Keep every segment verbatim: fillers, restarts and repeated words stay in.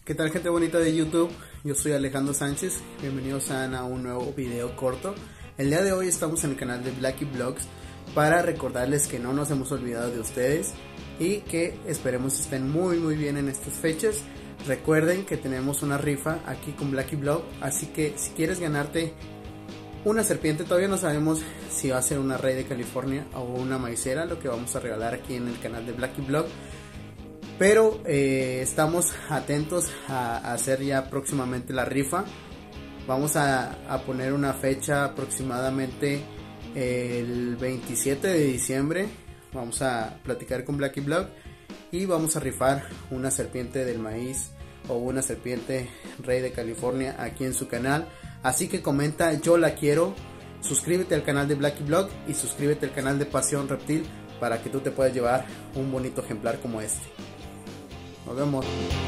¿Qué tal, gente bonita de YouTube? Yo soy Alejandro Sánchez, bienvenidos a, a un nuevo video corto. El día de hoy estamos en el canal de Blacky Vlogs para recordarles que no nos hemos olvidado de ustedes y que esperemos estén muy muy bien en estas fechas. Recuerden que tenemos una rifa aquí con Blacky Vlog, así que si quieres ganarte una serpiente, todavía no sabemos si va a ser una Rey de California o una maicera, lo que vamos a regalar aquí en el canal de Blacky Vlog. Pero eh, estamos atentos a, a hacer ya próximamente la rifa. Vamos a, a poner una fecha aproximadamente el veintisiete de diciembre. Vamos a platicar con Blacky Vlog y vamos a rifar una serpiente del maíz o una serpiente Rey de California aquí en su canal. Así que comenta yo la quiero, suscríbete al canal de Blacky Vlog y suscríbete al canal de Pasión Reptil para que tú te puedas llevar un bonito ejemplar como este. Nos vemos.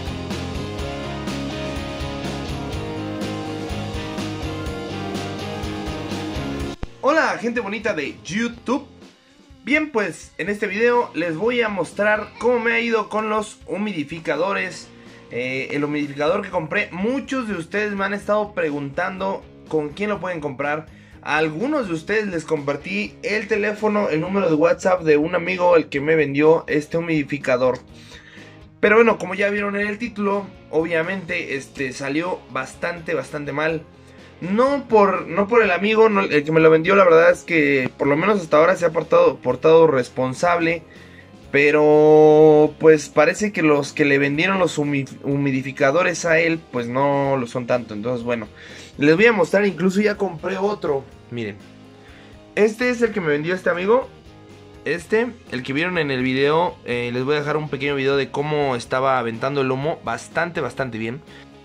Hola, gente bonita de YouTube. Bien, pues en este video les voy a mostrar cómo me ha ido con los humidificadores. eh, El humidificador que compré, muchos de ustedes me han estado preguntando con quién lo pueden comprar. A algunos de ustedes les compartí el teléfono, el número de WhatsApp de un amigo, el que me vendió este humidificador. Pero bueno, como ya vieron en el título, obviamente este salió bastante, bastante mal. No por, no por el amigo, no, el que me lo vendió, la verdad es que por lo menos hasta ahora se ha portado, portado responsable. Pero pues parece que los que le vendieron los humidificadores a él, pues no lo son tanto. Entonces bueno, les voy a mostrar, incluso ya compré otro. Miren, este es el que me vendió este amigo. Este, el que vieron en el video, eh, les voy a dejar un pequeño video de cómo estaba aventando el humo. Bastante, bastante bien.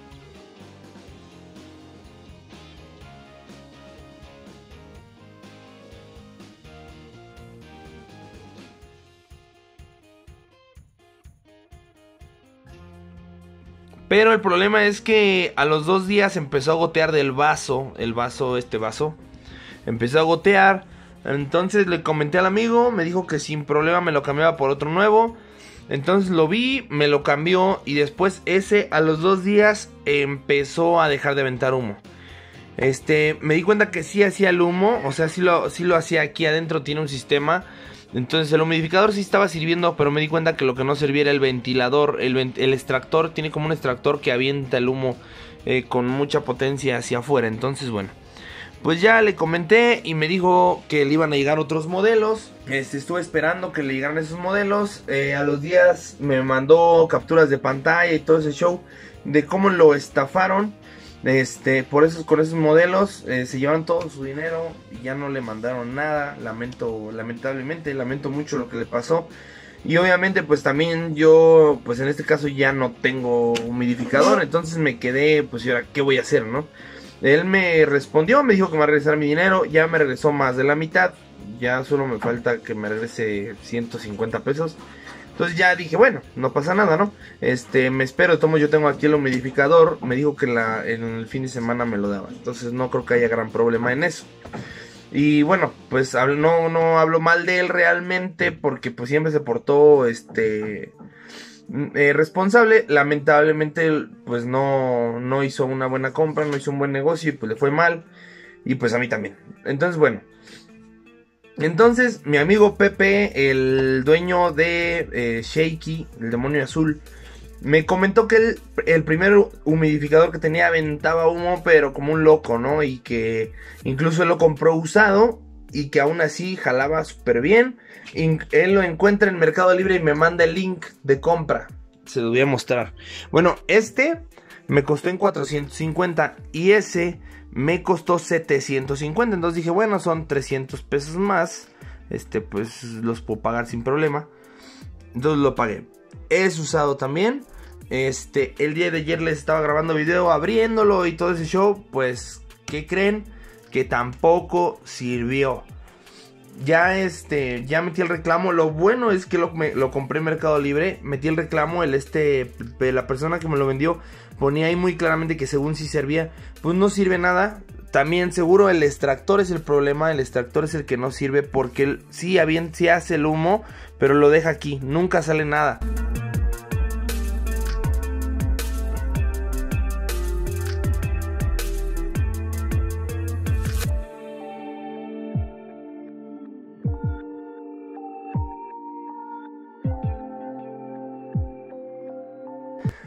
Pero el problema es que a los dos días empezó a gotear del vaso. El vaso, este vaso empezó a gotear. Entonces le comenté al amigo, me dijo que sin problema me lo cambiaba por otro nuevo. Entonces lo vi, me lo cambió y después ese a los dos días empezó a dejar de aventar humo. Este, me di cuenta que sí hacía el humo, o sea, sí lo, sí lo hacía aquí adentro, tiene un sistema. Entonces el humidificador sí estaba sirviendo, pero me di cuenta que lo que no servía era el ventilador, el, el extractor, tiene como un extractor que avienta el humo eh, con mucha potencia hacia afuera. Entonces bueno, pues ya le comenté y me dijo que le iban a llegar otros modelos. Este, estuve esperando que le llegaran esos modelos. Eh, a los días me mandó capturas de pantalla y todo ese show de cómo lo estafaron. Este, por eso con esos modelos eh, se llevan todo su dinero y ya no le mandaron nada. Lamento, lamentablemente, lamento mucho lo que le pasó. Y obviamente pues también yo, pues en este caso ya no tengo humidificador. Entonces me quedé, pues y ahora qué voy a hacer, ¿no? Él me respondió, me dijo que me va a regresar mi dinero. Ya me regresó más de la mitad. Ya solo me falta que me regrese ciento cincuenta pesos. Entonces ya dije, bueno, no pasa nada, ¿no? Este, me espero, tomo, yo tengo aquí el humidificador. Me dijo que la, en el fin de semana me lo daba. Entonces no creo que haya gran problema en eso. Y bueno, pues no, no hablo mal de él realmente, porque pues siempre se portó, este... Eh, responsable. Lamentablemente pues no, no hizo una buena compra, no hizo un buen negocio y pues le fue mal. Y pues a mí también. Entonces bueno, entonces mi amigo Pepe, el dueño de eh, Shaky, el demonio azul, me comentó que el, el primer humidificador que tenía aventaba humo pero como un loco, ¿no? Y que incluso él lo compró usado y que aún así jalaba súper bien. Él lo encuentra en Mercado Libre y me manda el link de compra. Se lo voy a mostrar. Bueno, este me costó en cuatrocientos cincuenta y ese me costó setecientos cincuenta. Entonces dije, bueno, son trescientos pesos más. Este, pues los puedo pagar sin problema. Entonces lo pagué. Es usado también. Este, el día de ayer les estaba grabando video abriéndolo y todo ese show. Pues, ¿qué creen? Que tampoco sirvió. Ya este, ya metí el reclamo. Lo bueno es que lo, me, lo compré en Mercado Libre. Metí el reclamo, el este, la persona que me lo vendió ponía ahí muy claramente que según si servía. Pues no sirve nada. También seguro el extractor es el problema. El extractor es el que no sirve, porque sí, bien, sí hace el humo, pero lo deja aquí, nunca sale nada.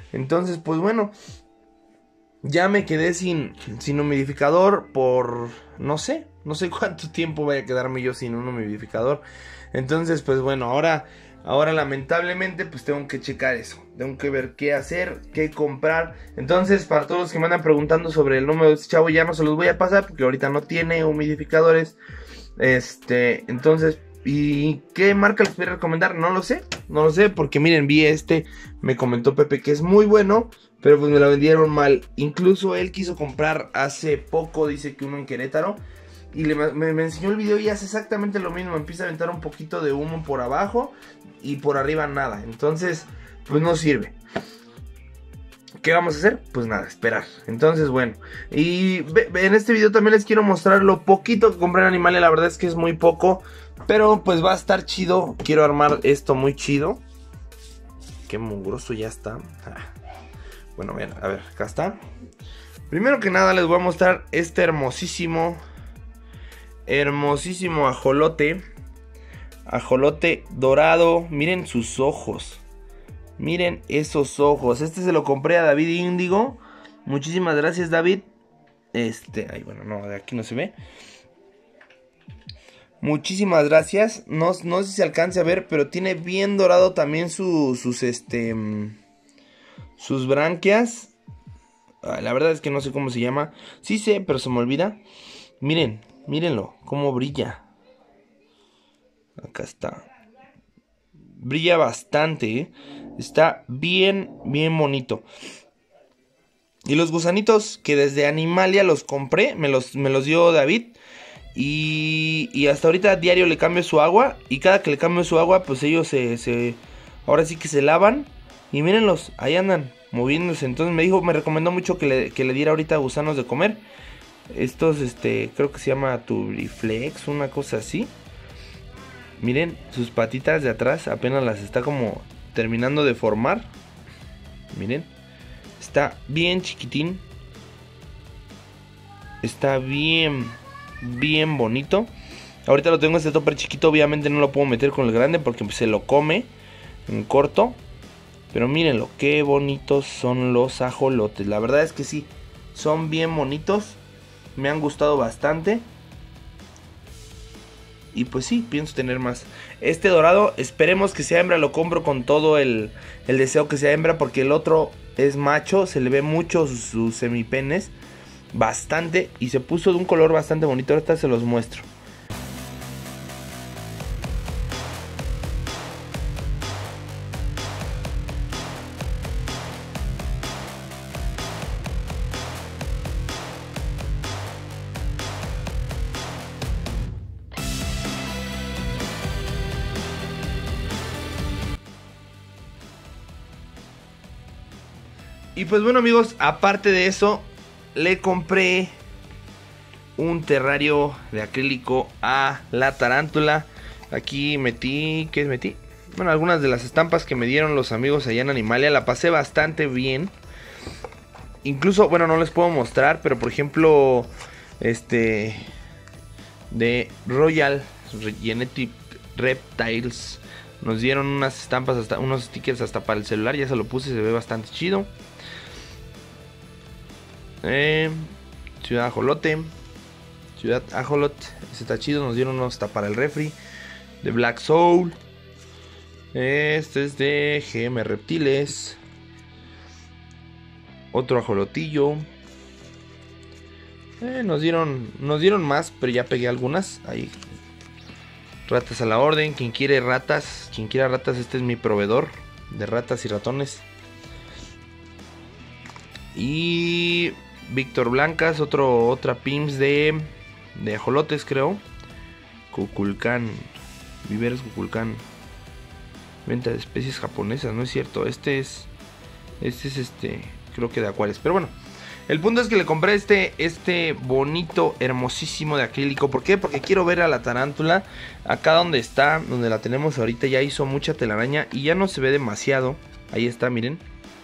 Entonces pues bueno, ya me quedé sin, sin humidificador por no sé, no sé cuánto tiempo vaya a quedarme yo sin un humidificador. Entonces pues bueno, ahora, ahora lamentablemente pues tengo que checar eso. Tengo que ver qué hacer, qué comprar. Entonces para todos los que me andan preguntando sobre el número de este chavo, ya no se los voy a pasar porque ahorita no tiene humidificadores. Este, entonces, ¿y qué marca les voy a recomendar? No lo sé, no lo sé porque miren, vi este, me comentó Pepe que es muy bueno, pero pues me lo vendieron mal. Incluso él quiso comprar hace poco, dice que uno en Querétaro, y le, me, me enseñó el video y hace exactamente lo mismo. Empieza a aventar un poquito de humo por abajo y por arriba nada. Entonces, pues no sirve. ¿Qué vamos a hacer? Pues nada, esperar. Entonces, bueno, y en este video también les quiero mostrar lo poquito que compré en Animalia. La verdad es que es muy poco, pero pues va a estar chido. Quiero armar esto muy chido. Qué mugroso ya está. Bueno, vean, a ver, acá está. Primero que nada les voy a mostrar este hermosísimo Hermosísimo ajolote. Ajolote dorado. Miren sus ojos. Miren esos ojos. Este se lo compré a David Índigo. Muchísimas gracias, David. Este, ay, bueno, no, de aquí no se ve. Muchísimas gracias. No, no sé si se alcance a ver, pero tiene bien dorado también su, sus, este, sus branquias. Ay, la verdad es que no sé cómo se llama. Sí sé, pero se me olvida. Miren, mírenlo, cómo brilla. Acá está. Brilla bastante, ¿eh? Está bien, bien bonito. Y los gusanitos que desde Animalia los compré, me los, me los dio David. Y, y hasta ahorita a diario le cambio su agua. Y cada que le cambio su agua, pues ellos se, se ahora sí que se lavan. Y mírenlos, ahí andan moviéndose. Entonces me dijo, me recomendó mucho que le, que le diera ahorita gusanos de comer. Estos, este, creo que se llama Turiflex, una cosa así. Miren, sus patitas de atrás apenas las está como terminando de formar. Miren, está bien chiquitín. Está bien, bien bonito. Ahorita lo tengo este topper chiquito. Obviamente no lo puedo meter con el grande porque se lo come en corto. Pero mírenlo, qué bonitos son los ajolotes. La verdad es que sí, son bien bonitos. Me han gustado bastante. Y pues sí, pienso tener más. Este dorado, esperemos que sea hembra. Lo compro con todo el, el deseo que sea hembra. Porque el otro es macho. Se le ve mucho sus, sus semipenes. Bastante. Y se puso de un color bastante bonito. Ahorita se los muestro. Y pues bueno amigos, aparte de eso, le compré un terrario de acrílico a la tarántula. Aquí metí, ¿qué metí? Bueno, algunas de las estampas que me dieron los amigos allá en Animalia. La pasé bastante bien. Incluso, bueno, no les puedo mostrar, pero por ejemplo, este, de Royal Genetic Reptiles, nos dieron unas estampas, hasta unos stickers hasta para el celular. Ya se lo puse, se ve bastante chido. Eh, Ciudad Ajolote. Ciudad Ajolot. Ese está chido. Nos dieron unos hasta para el refri. De Black Soul. Este es de G M Reptiles. Otro ajolotillo. Eh, nos dieron. Nos dieron más, pero ya pegué algunas. Ahí. Ratas a la orden. Quien quiere ratas. Quien quiera ratas, este es mi proveedor de ratas y ratones. Y Víctor Blancas, otro, otra Pims de, de ajolotes, creo. Kukulkan, Viveros Kukulkan. Venta de especies japonesas, no es cierto. Este es, este es este, creo que de acuarios. Pero bueno, el punto es que le compré este, este bonito, hermosísimo de acrílico. ¿Por qué? Porque quiero ver a la tarántula. Acá donde está, donde la tenemos ahorita, ya hizo mucha telaraña y ya no se ve demasiado. Ahí está, miren.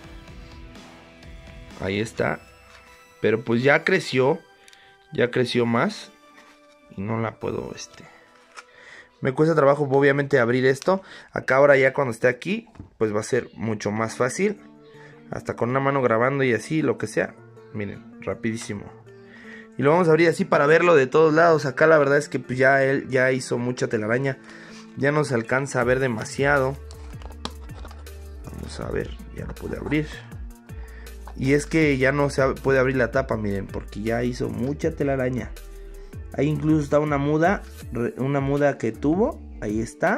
Ahí está. Pero pues ya creció. Ya creció más. Y no la puedo, este... Me cuesta trabajo obviamente abrir esto. Acá ahora ya cuando esté aquí, pues va a ser mucho más fácil. hasta con una mano grabando y así, lo que sea. Miren, rapidísimo. Y lo vamos a abrir así para verlo de todos lados. Acá la verdad es que pues ya él ya hizo mucha telaraña. Ya no se alcanza a ver demasiado. Vamos a ver, ya lo pude abrir. Y es que ya no se puede abrir la tapa, miren, porque ya hizo mucha telaraña. Ahí incluso está una muda, una muda que tuvo. Ahí está.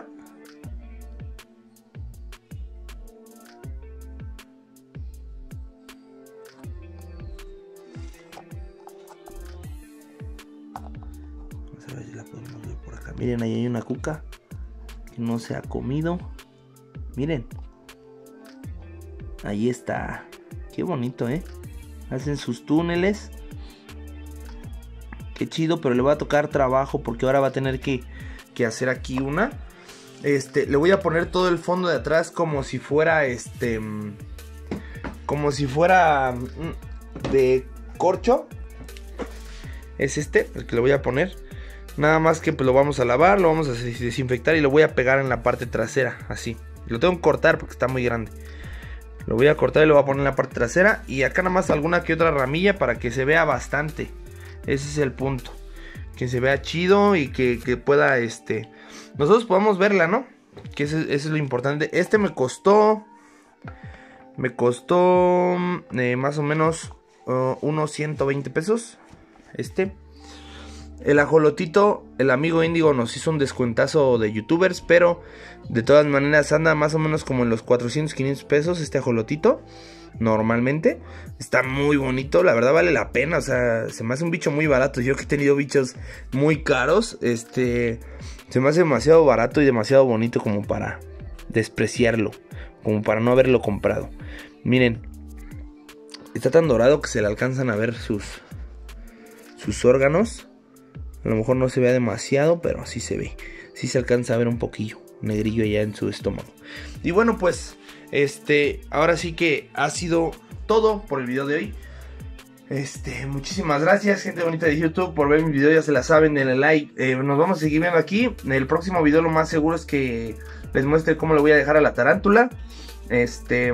Vamos a ver si la podemos ver por acá. Miren, ahí hay una cuca que no se ha comido. Miren. Ahí está. Qué bonito, ¿eh? Hacen sus túneles. Qué chido, pero le va a tocar trabajo porque ahora va a tener que, que hacer aquí una. Este, le voy a poner todo el fondo de atrás como si fuera este... Como si fuera de corcho. Es este, el que le voy a poner. Nada más que pues, lo vamos a lavar, lo vamos a desinfectar y lo voy a pegar en la parte trasera, así. Lo tengo que cortar porque está muy grande. Lo voy a cortar y lo voy a poner en la parte trasera. Y acá nada más alguna que otra ramilla para que se vea bastante. Ese es el punto. Que se vea chido y que, que pueda, este... nosotros podamos verla, ¿no? Que eso, eso es lo importante. Este me costó... Me costó... Eh, más o menos... Uh, unos ciento veinte pesos. Este... El ajolotito, el amigo Índigo nos hizo un descuentazo de youtubers, pero de todas maneras anda más o menos como en los cuatrocientos, quinientos pesos este ajolotito, normalmente. Está muy bonito, la verdad vale la pena, o sea, se me hace un bicho muy barato. Yo que he tenido bichos muy caros, este, se me hace demasiado barato y demasiado bonito como para despreciarlo, como para no haberlo comprado. Miren, está tan dorado que se le alcanzan a ver sus, sus órganos. A lo mejor no se vea demasiado, pero sí se ve. Sí se alcanza a ver un poquillo negrillo allá en su estómago. Y bueno, pues, este, ahora sí que ha sido todo por el video de hoy. Este, muchísimas gracias, gente bonita de YouTube, por ver mi video. Ya se la saben, denle like. Eh, nos vamos a seguir viendo aquí. En el próximo video lo más seguro es que les muestre cómo le voy a dejar a la tarántula. Este...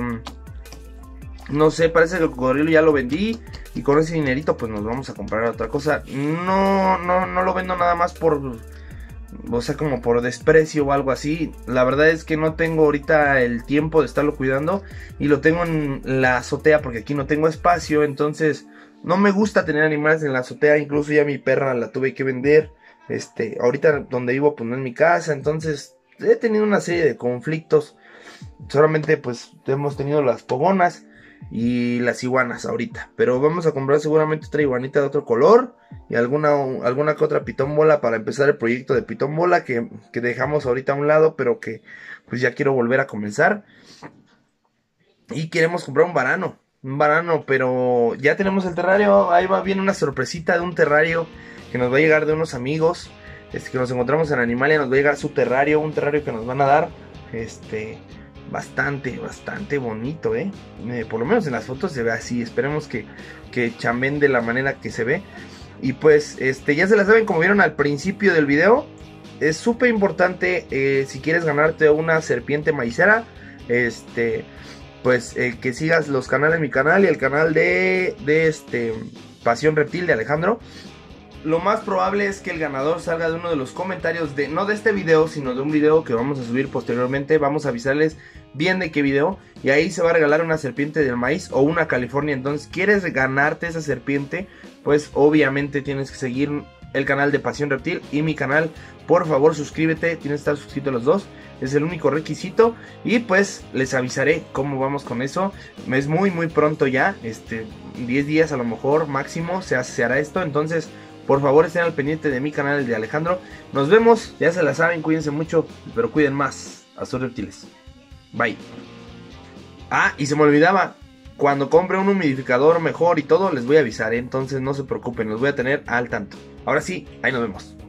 No sé, parece que el cocodrilo ya lo vendí. Y con ese dinerito pues nos vamos a comprar otra cosa. No, no, no lo vendo nada más por... O sea, como por desprecio o algo así. La verdad es que no tengo ahorita el tiempo de estarlo cuidando. Y lo tengo en la azotea porque aquí no tengo espacio. Entonces no me gusta tener animales en la azotea. Incluso ya mi perra la tuve que vender. Este, ahorita donde vivo pues no es mi casa. Entonces he tenido una serie de conflictos. Solamente pues hemos tenido las pogonas y las iguanas ahorita, pero vamos a comprar seguramente otra iguanita de otro color y alguna, alguna que otra pitón bola para empezar el proyecto de pitón bola que, que dejamos ahorita a un lado, pero que pues ya quiero volver a comenzar. Y queremos comprar un varano, un varano, pero ya tenemos el terrario. Ahí va bien una sorpresita de un terrario que nos va a llegar de unos amigos, este, que nos encontramos en Animalia. Nos va a llegar su terrario, un terrario que nos van a dar, este... Bastante, bastante bonito, ¿eh? ¿eh? Por lo menos en las fotos se ve así. Esperemos que, que chambeen de la manera que se ve. Y pues, este, ya se la saben, como vieron al principio del video. Es súper importante, eh, si quieres ganarte una serpiente maicera, este, pues, eh, que sigas los canales, mi canal y el canal de, de este, Pasión Reptil de Alejandro. Lo más probable es que el ganador salga de uno de los comentarios de, no de este video, sino de un video que vamos a subir posteriormente. Vamos a avisarles bien de qué video. Y ahí se va a regalar una serpiente del maíz o una California. Entonces, ¿quieres ganarte esa serpiente? Pues obviamente tienes que seguir el canal de Pasión Reptil y mi canal. Por favor, suscríbete, tienes que estar suscrito a los dos. Es el único requisito. Y pues les avisaré cómo vamos con eso. Es muy muy pronto ya. Este, diez días a lo mejor máximo se, se hará esto. Entonces... por favor, estén al pendiente de mi canal, el de Alejandro. Nos vemos, ya se la saben, cuídense mucho, pero cuiden más a sus reptiles. Bye. Ah, y se me olvidaba, cuando compre un humidificador mejor y todo, les voy a avisar, ¿eh? Entonces no se preocupen, los voy a tener al tanto. Ahora sí, ahí nos vemos.